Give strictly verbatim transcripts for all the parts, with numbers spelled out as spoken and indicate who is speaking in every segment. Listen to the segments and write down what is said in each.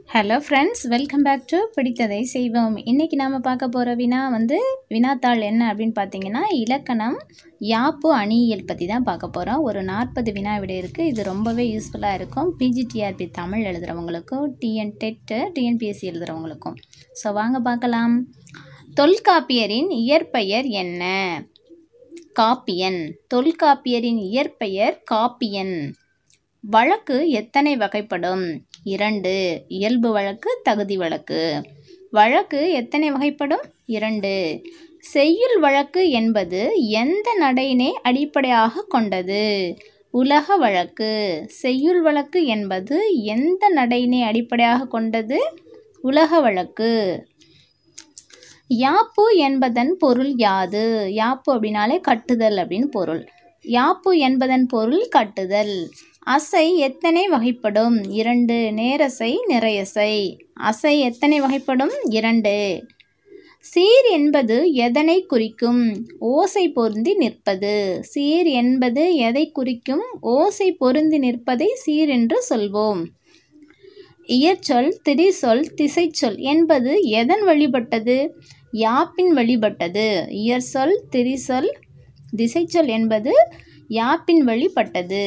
Speaker 1: Hello friends, welcome back to பிடித்ததை செய்வோம். இன்றைக்கி நாம் பார்க்க போகிற வினா வந்து வினாத்தாள் என்ன அப்படின்னு பார்த்தீங்கன்னா, இலக்கணம் யாப்பு அணியியல் பற்றி தான் பார்க்க போகிறோம். ஒரு நாற்பது வினா விட இருக்குது. இது ரொம்பவே யூஸ்ஃபுல்லாக இருக்கும் பிஜிடிஆர்பி தமிழ் எழுதுகிறவங்களுக்கும், டிஎன் டெட்டு டிஎன்பிஎஸ்சி எழுதுகிறவங்களுக்கும். ஸோ வாங்க பார்க்கலாம். தொல்காப்பியரின் இயற்பெயர் என்ன? காப்பியன். தொல்காப்பியரின் இயற்பெயர் காப்பியன். வழக்கு எத்தனை வகைப்படும்? இரண்டு. இயல்பு வழக்கு, தகுதி வழக்கு. வழக்கு எத்தனை வகைப்படும்? இரண்டு. செய்யுள் வழக்கு என்பது எந்த நடையினை அடிப்படையாக கொண்டது? உலக வழக்கு. செய்யுள் வழக்கு என்பது எந்த நடையினை அடிப்படையாக கொண்டது? உலக வழக்கு. யாப்பு என்பதன் பொருள் யாது? யாப்பு அப்படின்னாலே கட்டுதல் அப்படின்னு பொருள். யாப்பு என்பதன் பொருள் கட்டுதல். அசை எத்தனை வகைப்படும்? இரண்டு. நேரசை, நிறையசை. அசை எத்தனை வகைப்படும்? இரண்டு. சீர் என்பது எதனை குறிக்கும்? ஓசை பொருந்தி நிற்பது. சீர் என்பது எதை குறிக்கும்? ஓசை பொருந்தி நிற்பதை சீர் என்று சொல்வோம். இயற்சொல், திரிசொல், திசைச்சொல் என்பது எதன் வழிபட்டது? யாப்பின் வழிபட்டது. இயற்சொல், திரிசொல், திசைச்சொல் என்பது யாப்பின் வழிபட்டது.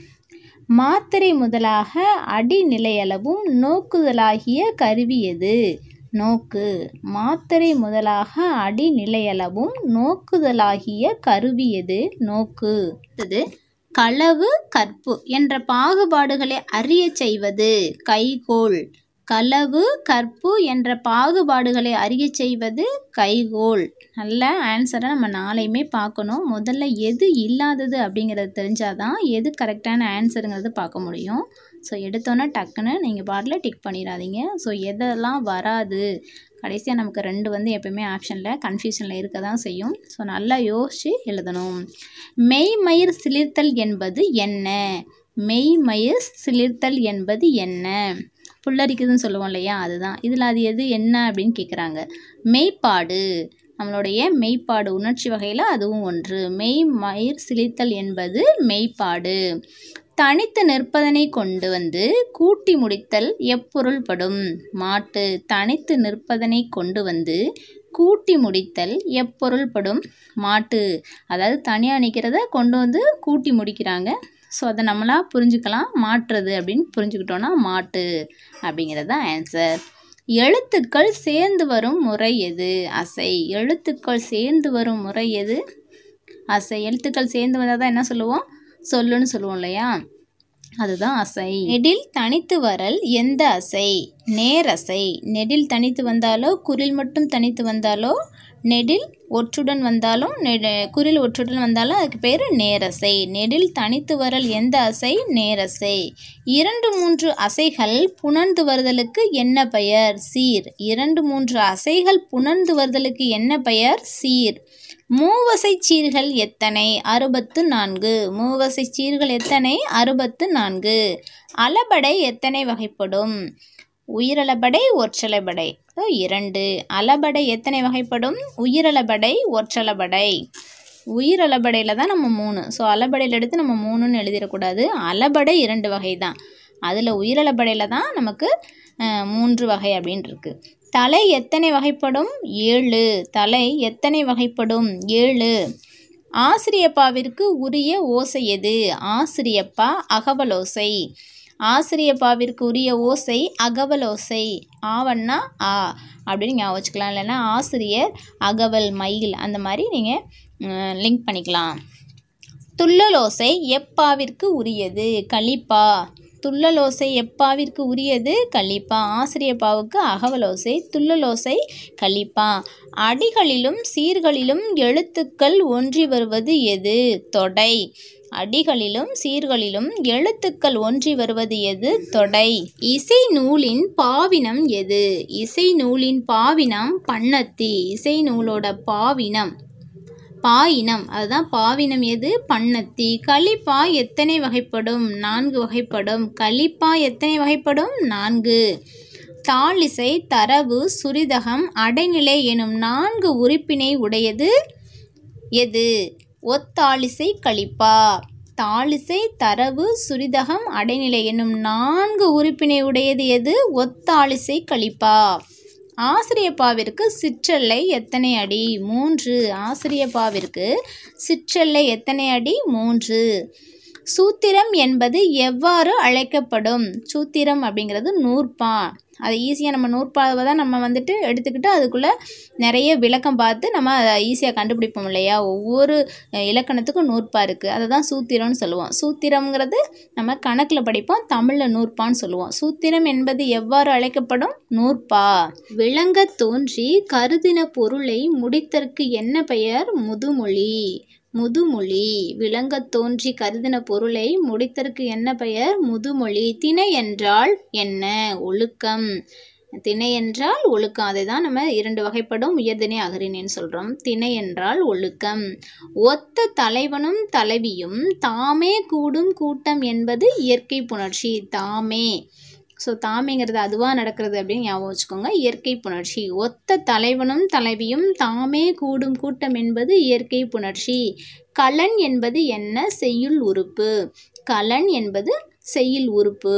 Speaker 1: மாத்திரை முதலாக அடிநிலையளவும் நோக்குதலாகிய கருவி எது? நோக்கு. மாத்திரை முதலாக அடிநிலையளவும் நோக்குதலாகிய கருவி எது? நோக்கு. இது களவு, கற்பு என்ற பாகுபாடுகளை அறிய செய்வது கைகோள். களவு, கற்பு என்ற பாகுபாடுகளை அறிய செய்வது கைகோள். நல்ல ஆன்சரை நம்ம நாளையுமே பார்க்கணும். முதல்ல எது இல்லாதது அப்படிங்கிறது தெரிஞ்சாதான் எது கரெக்டான ஆன்சருங்கிறது பார்க்க முடியும். ஸோ எடுத்தோன்னே டக்குன்னு நீங்கள் பாட்டில் டிக் பண்ணிடாதீங்க. ஸோ எதெல்லாம் வராது, கடைசியாக நமக்கு ரெண்டு வந்து எப்போயுமே ஆப்ஷனில் கன்ஃபியூஷனில் இருக்க தான் செய்யும். ஸோ நல்லா யோசித்து எழுதணும். மெய்மயிர் சிலிர்த்தல் என்பது என்ன? மெய்மயிர் சிலிர்த்தல் என்பது என்ன? புல்லரிக்குதுன்னு சொல்லுவோம் இல்லையா, அதுதான். இதில் அது எது என்ன அப்படின்னு கேட்குறாங்க. மெய்ப்பாடு. நம்மளுடைய மெய்ப்பாடு உணர்ச்சி வகையில் அதுவும் ஒன்று. மெய் மயிர் சிலிர்த்தல் என்பது மெய்ப்பாடு. தனித்து நிற்பதனை கொண்டு வந்து கூட்டி முடித்தல் எப்பொருள்படும்? மாட்டு. தனித்து நிற்பதனை கொண்டு வந்து கூட்டி முடித்தல் எப்பொருள்படும்? மாட்டு. அதாவது தனியாக நிற்கிறத கொண்டு வந்து கூட்டி முடிக்கிறாங்க. ஸோ அதை நம்மளாக புரிஞ்சுக்கலாம். மாற்றுறது அப்படின்னு புரிஞ்சுக்கிட்டோன்னா மாட்டு அப்படிங்கிறது தான் ஆன்சர். எழுத்துக்கள் சேர்ந்து வரும் முறை எது? அசை. எழுத்துக்கள் சேர்ந்து வரும் முறை எது? அசை. எழுத்துக்கள் சேர்ந்து வந்தால் தான் என்ன சொல்லுவோம்? சொல்லுன்னு சொல்லுவோம் இல்லையா, அதுதான் அசை. நெடில் தனித்து வரல் எந்த அசை? நேரசை. நெடில் தனித்து வந்தாலோ குறில் மட்டும் தனித்து வந்தாலோ, நெடில் ஒற்றுடன் வந்தாலும் குறில் ஒற்றுடன் வந்தாலும் அதுக்கு பேர் நேரசை. நெடில் தனித்து வரல் எந்த அசை? நேரசை. இரண்டு மூன்று அசைகள் புணர்ந்து வருதலுக்கு என்ன பெயர்? சீர். இரண்டு மூன்று அசைகள் புணர்ந்து வருதலுக்கு என்ன பெயர்? சீர். மூவசை சீர்கள் எத்தனை? அறுபத்து நான்கு. மூவசை சீர்கள் எத்தனை? அறுபத்து நான்கு. அளபடை எத்தனை வகைப்படும்? உயிரளபடை, ஒற்றளபடை. இரண்டு. அளபடை எத்தனை வகைப்படும்? உயிரளபடை, ஒற்றளபடை. உயிரளபடையில் தான் நம்ம மூணு. ஸோ அளபடையில் எடுத்து நம்ம மூணுன்னு எழுதிடக்கூடாது. அளபடை இரண்டு வகை தான். அதில் உயிரளபடையில் தான் நமக்கு மூன்று வகை அப்படின்னு இருக்கு. தலை எத்தனை வகைப்படும்? ஏழு. தலை எத்தனை வகைப்படும்? ஏழு. ஆசிரியப்பாவிற்கு உரிய ஓசை எது? ஆசிரியப்பா, அகவலோசை. ஆசிரியப்பாவிற்கு உரிய ஓசை அகவலோசை. ஆவன்னா ஆ அப்படின்னு ஞாபகம் வச்சுக்கலாம். இல்லைன்னா ஆசிரியர், அகவல், மயில், அந்த மாதிரி நீங்கள் லிங்க் பண்ணிக்கலாம். துள்ளலோசை எப்பாவிற்கு உரியது? கலிப்பா. துள்ளலோசை எப்பாவிற்கு உரியது? கலிப்பா. ஆசிரியப்பாவுக்கு அகவலோசை, துள்ளலோசை கலிப்பா. அடிகளிலும் சீர்களிலும் எழுத்துக்கள் ஒன்றி வருவது எது? தொடை. அடிகளிலும் சீர்களிலும் எழுத்துக்கள் ஒன்றி வருவது எது? தொடை. இசை நூலின் பாவினம் எது? இசை நூலின் பாவினம் பன்னத்தி. இசை நூலோட பாவினம் பாயினம், அதுதான் பாவினம் எது? பன்னத்தி. கலிப்பா எத்தனை வகைப்படும்? நான்கு வகைப்படும். கலிப்பா எத்தனை வகைப்படும்? நான்கு. தாளிசை, தரவு, சுரிதகம், அடைநிலை எனும் நான்கு உறுப்பினை உடையது எது? ஒத்தாளிசை கலிப்பா. தாளிசை, தரவு, சுரிதகம், அடைநிலை என்னும் நான்கு உறுப்பினை உடையது எது? ஒத்தாளிசை கலிப்பா. ஆசிரியப்பாவிற்கு சிற்றெல்லை எத்தனை அடி? மூன்று. ஆசிரியப்பாவிற்கு சிற்றெல்லை எத்தனை அடி? மூன்று. சூத்திரம் என்பது எவ்வாறு அழைக்கப்படும்? சூத்திரம் அப்படிங்கிறது நூற்பா. அதை ஈஸியாக நம்ம நூற்பாவை தான் நம்ம வந்துட்டு எடுத்துக்கிட்டு அதுக்குள்ளே நிறைய விளக்கம் பார்த்து நம்ம அதை ஈஸியாக கண்டுபிடிப்போம் இல்லையா? ஒவ்வொரு இலக்கணத்துக்கும் நூற்பா இருக்குது, அதை தான் சூத்திரம்னு சொல்லுவோம். சூத்திரம்ங்கிறது நம்ம கணக்கில் படிப்போம், தமிழில் நூற்பான்னு சொல்லுவோம். சூத்திரம் என்பது எவ்வாறு அழைக்கப்படும்? நூற்பா. விளங்க தோன்றி கருதின பொருளை முடித்தற்கு என்ன பெயர்? முதுமொழி. முதுமொழி. விளங்கத் தோன்றி கருதின பொருளை முடித்தற்கு என்ன பெயர்? முதுமொழி. திணை என்றால் என்ன? ஒழுக்கம். திணை என்றால் ஒழுக்கம். அதை தான் நம்ம இரண்டு வகைப்படும் உயர்திணை அகரிணைன்னு சொல்கிறோம். திணை என்றால் ஒழுக்கம். ஒத்த தலைவனும் தலைவியும் தாமே கூடும் கூட்டம் என்பது இயற்கை புணர்ச்சி. தாமே. ஸோ தாமேங்கிறது அதுவாக நடக்கிறது அப்படின்னு ஞாபகம் வச்சுக்கோங்க. இயற்கை புணர்ச்சி. ஒத்த தலைவனும் தலைவியும் தாமே கூடும் கூட்டம் என்பது இயற்கை புணர்ச்சி. கலன் என்பது என்ன? செய்யுள் உறுப்பு. கலன் என்பது செய்யுள் உறுப்பு.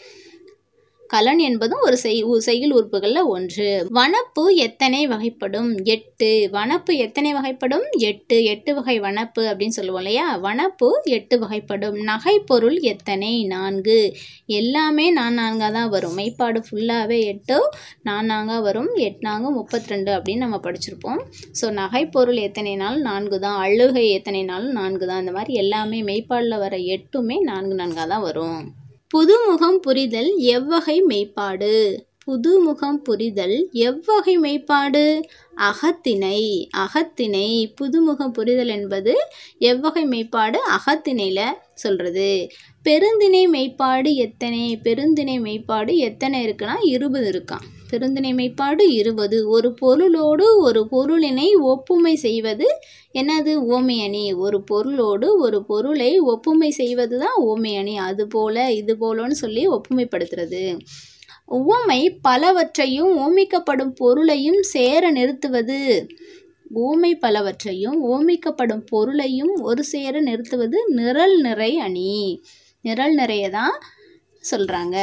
Speaker 1: கலன் என்பதும் ஒரு செய் செய்யுள் உறுப்புகளில் ஒன்று. வனப்பு எத்தனை வகைப்படும்? எட்டு. வனப்பு எத்தனை வகைப்படும்? எட்டு. எட்டு வகை வனப்பு அப்படின்னு சொல்லுவோம் இல்லையா? வனப்பு எட்டு வகைப்படும். நகைப்பொருள் எத்தனை? நான்கு. எல்லாமே நான் நான்காக தான் வரும். மெய்ப்பாடு ஃபுல்லாகவே எட்டு நான் நான்காக வரும். எட்நான்கு முப்பத்தி ரெண்டு அப்படின்னு நம்ம படிச்சிருப்போம். ஸோ நகைப்பொருள் எத்தனைனாலும் நான்கு தான். அழுகை எத்தனைனாலும் நான்கு தான். இந்த மாதிரி எல்லாமே மெய்ப்பாடில் வர எட்டுமே நான்கு நான்காக தான் வரும். புதுமுகம் புரிதல் எவ்வகை மெய்ப்பாடு? புதுமுகம் புரிதல் எவ்வகை மெய்ப்பாடு? அகத்திணை. அகத்திணை. புதுமுகம் புரிதல் என்பது எவ்வகை மெய்ப்பாடு? அகத்திணையில் சொல்கிறது. பெருந்திணை மெய்ப்பாடு எத்தனை? பெருந்திணை மெய்ப்பாடு எத்தனை இருக்குன்னா இருபது இருக்கான். பெருந்திணை மெய்ப்பாடு இருபது. ஒரு பொருளோடு ஒரு பொருளினை ஒப்புமை செய்வது என்னது? ஓமையணி. ஒரு பொருளோடு ஒரு பொருளை ஒப்புமை செய்வது தான் ஓமையணி. அது போல இது போலன்னு சொல்லி ஒப்புமைப்படுத்துறது. உவமை பலவற்றையும் ஓமிக்கப்படும் பொருளையும் சேர நிறுத்துவது. ஓமை பலவற்றையும் ஓமிக்கப்படும் பொருளையும் ஒரு சேர நிறுத்துவது நிரல் நிறை அணி. நிரல் நிறைய தான் சொல்கிறாங்க.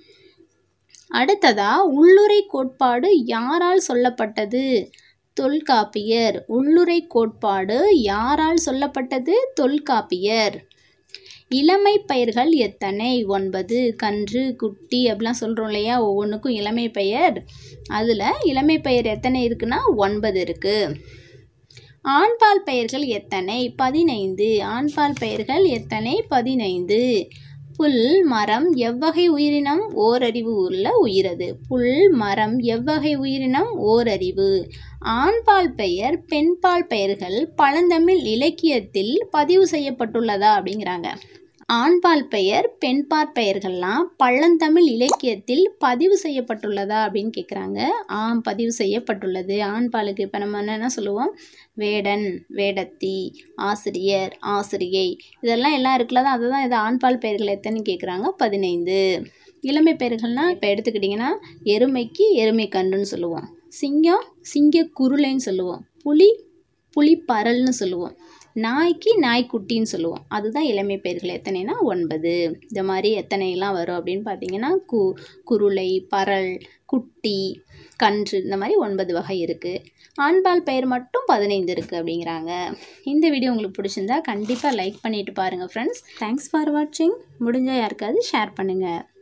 Speaker 1: அடுத்ததா உள்ளுரை கோட்பாடு யாரால் சொல்லப்பட்டது? தொல்காப்பியர். உள்ளுரை கோட்பாடு யாரால் சொல்லப்பட்டது? தொல்காப்பியர். இளமை பெயர்கள் எத்தனை? ஒன்பது. கன்று, குட்டி அப்படிலாம் சொல்கிறோம் இல்லையா? ஒவ்வொன்றுக்கும் இளமை பெயர். அதில் இளமை பெயர் எத்தனை இருக்குன்னா ஒன்பது இருக்குது. ஆண்பால் பெயர்கள் எத்தனை? பதினைந்து. ஆண்பால் பெயர்கள் எத்தனை? பதினைந்து. புல் மரம் எவ்வகை உயிரினம்? ஓரறிவு உள்ள உயிரது. புல் மரம் எவ்வகை உயிரினம்? ஓரறிவு. ஆண்பால் பெயர் பெண்பால் பெயர்கள் பழந்தமிழ் இலக்கியத்தில் பதிவு செய்யப்பட்டுள்ளதா அப்படிங்கிறாங்க. ஆண்பால் பெயர் பெண்பால் பெயர்கள்லாம் பழந்தமிழ் இலக்கியத்தில் பதிவு செய்யப்பட்டுள்ளதா அப்படின்னு கேட்குறாங்க. ஆம், பதிவு செய்யப்பட்டுள்ளது. ஆண்பாலுக்கு இப்போ நம்ம என்னென்ன சொல்லுவோம்? வேடன், வேடத்தி, ஆசிரியர், ஆசிரியை, இதெல்லாம் எல்லாம் இருக்குல்ல தான். அதுதான் இது ஆண்பால் பெயர்கள் எத்தனை கேட்குறாங்க? பதினைந்து. இளமை பெயர்கள்னால் இப்போ எடுத்துக்கிட்டிங்கன்னா எருமைக்கு எருமை கன்றுன்னு சொல்லுவோம். சிங்கம் சிங்க குருளைன்னு சொல்லுவோம். புலி புலிப்பரல்னு சொல்லுவோம். நாய்க்கு நாய்க்குட்டின்னு சொல்லுவோம். அதுதான் இளமை பெயர்கள். எத்தனைனா ஒன்பது. இந்த மாதிரி எத்தனைலாம் வரும் அப்படின்னு பார்த்தீங்கன்னா கு குருளை, பரல், குட்டி, கன்று, இந்த மாதிரி ஒன்பது வகை இருக்குது. ஆண்பால் பெயர் மட்டும் பதினைந்து இருக்குது அப்படிங்கிறாங்க. இந்த வீடியோ உங்களுக்கு பிடிச்சிருந்தா கண்டிப்பாக லைக் பண்ணிவிட்டு பாருங்கள் ஃப்ரெண்ட்ஸ். தேங்க்ஸ் ஃபார் வாட்சிங். முடிஞ்சால் யாருக்காவது ஷேர் பண்ணுங்கள்.